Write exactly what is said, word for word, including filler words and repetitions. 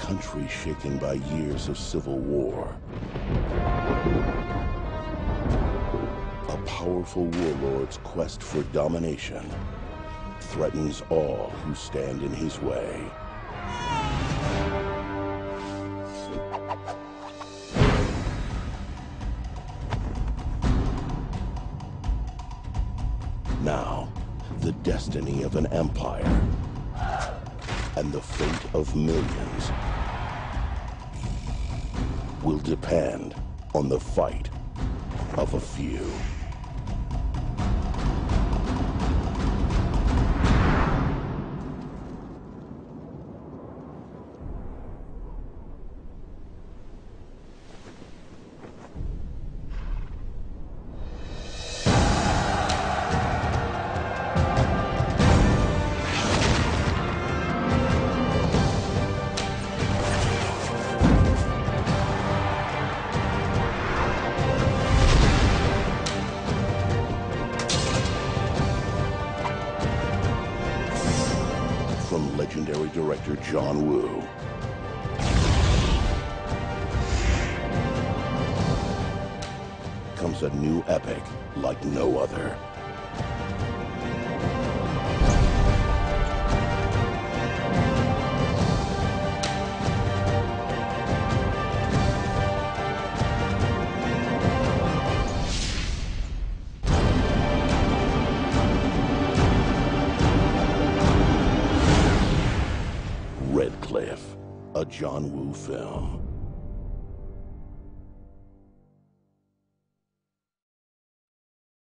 country shaken by years of civil war. A powerful warlord's quest for domination threatens all who stand in his way. Now, the destiny of an empire and the fate of millions will depend on the fight of a few. From legendary director John Woo comes a new epic like no other. Red Cliff, a John Woo film.